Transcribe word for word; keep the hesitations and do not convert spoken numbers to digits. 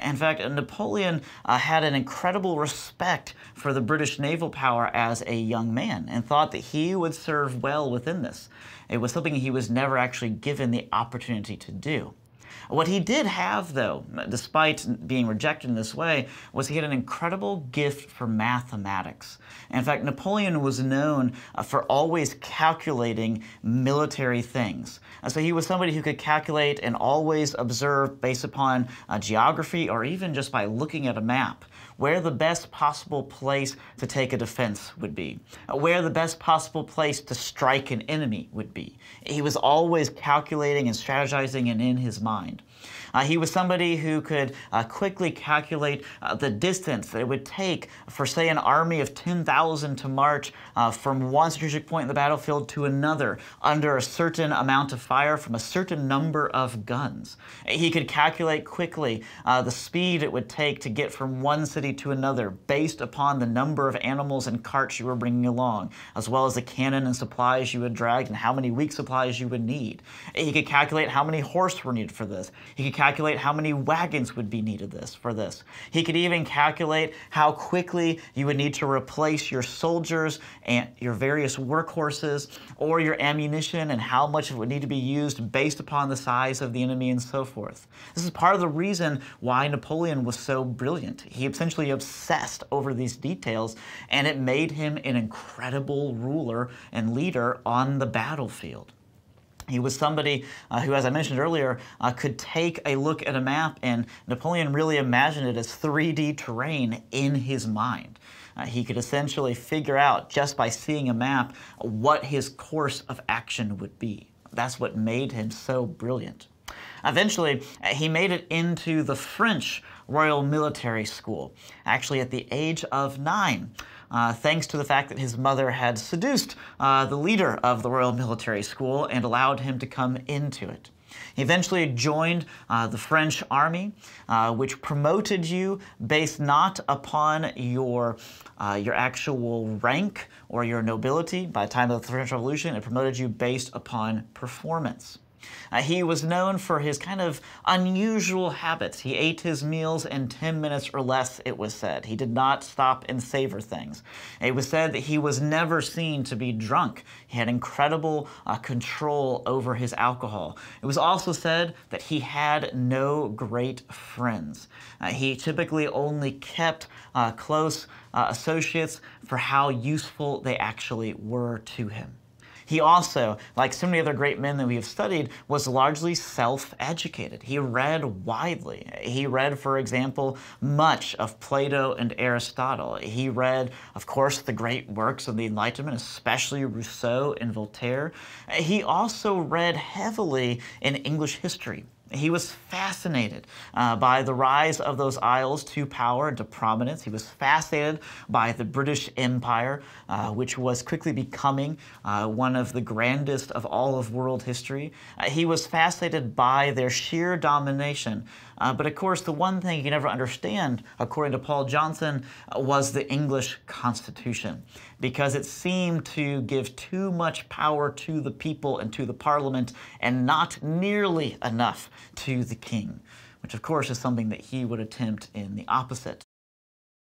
In fact, Napoleon uh, had an incredible respect for the British naval power as a young man and thought that he would serve well within this. It was something he was never actually given the opportunity to do. What he did have, though, despite being rejected in this way, was he had an incredible gift for mathematics. In fact, Napoleon was known uh, for always calculating military things. Uh, so he was somebody who could calculate and always observe based upon uh, geography or even just by looking at a map where the best possible place to take a defense would be, where the best possible place to strike an enemy would be. He was always calculating and strategizing and in his mind. Uh, he was somebody who could uh, quickly calculate uh, the distance that it would take for, say, an army of ten thousand to march uh, from one strategic point in the battlefield to another under a certain amount of fire from a certain number of guns. He could calculate quickly uh, the speed it would take to get from one city to another based upon the number of animals and carts you were bringing along, as well as the cannon and supplies you had dragged and how many weak supplies you would need. He could calculate how many horse were needed for this. He could calculate how many wagons would be needed this for this. He could even calculate how quickly you would need to replace your soldiers and your various workhorses or your ammunition and how much it would need to be used based upon the size of the enemy and so forth. This is part of the reason why Napoleon was so brilliant. He essentially obsessed over these details, and it made him an incredible ruler and leader on the battlefield. He was somebody uh, who, as I mentioned earlier, uh, could take a look at a map, and Napoleon really imagined it as three D terrain in his mind. Uh, he could essentially figure out, just by seeing a map, what his course of action would be. That's what made him so brilliant. Eventually, he made it into the French Royal Military School, actually at the age of nine. Uh, thanks to the fact that his mother had seduced uh, the leader of the Royal Military School and allowed him to come into it. He eventually joined uh, the French army, uh, which promoted you based not upon your, uh, your actual rank or your nobility. By the time of the French Revolution, it promoted you based upon performance. Uh, he was known for his kind of unusual habits. He ate his meals in ten minutes or less, it was said. He did not stop and savor things. It was said that he was never seen to be drunk. He had incredible uh, control over his alcohol. It was also said that he had no great friends. Uh, he typically only kept uh, close uh, associates for how useful they actually were to him. He also, like so many other great men that we have studied, was largely self-educated. He read widely. He read, for example, much of Plato and Aristotle. He read, of course, the great works of the Enlightenment, especially Rousseau and Voltaire. He also read heavily in English history. He was fascinated uh, by the rise of those isles to power and to prominence. He was fascinated by the British Empire, uh, which was quickly becoming uh, one of the grandest of all of world history. Uh, he was fascinated by their sheer domination. Uh, but of course, the one thing he could never understand, according to Paul Johnson, uh, was the English Constitution, because it seemed to give too much power to the people and to the Parliament and not nearly enough to the king, which of course is something that he would attempt in the opposite